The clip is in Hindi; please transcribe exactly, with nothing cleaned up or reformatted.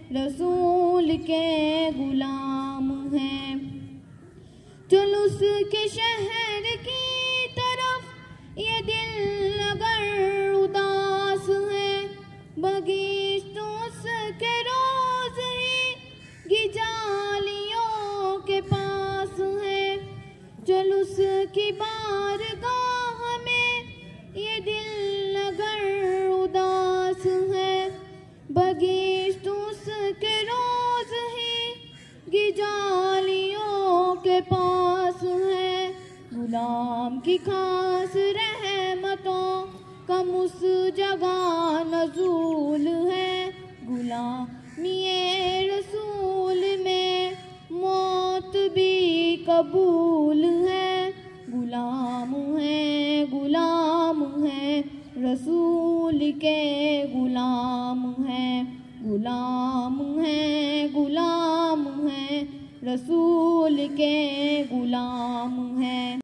रसूल के गुलाम हैं। चल उसके शहर की तरफ ये दिल अगर उदास है, बगीचों उसके रोज ही गिजालियों के पास है। चल उसकी बारगाह में ये दिल अगर उदास है, बगीचों उसके रोज ही गिजालियों के पास है। गुलाम की खास रहमतों का उस जगह नज़ूल है। गुलामी रसूल में मौत भी कबूल है। गुलाम है गुलाम है रसूल के गुलाम है। गुलाम है गुलाम है रसूल के गुलाम है।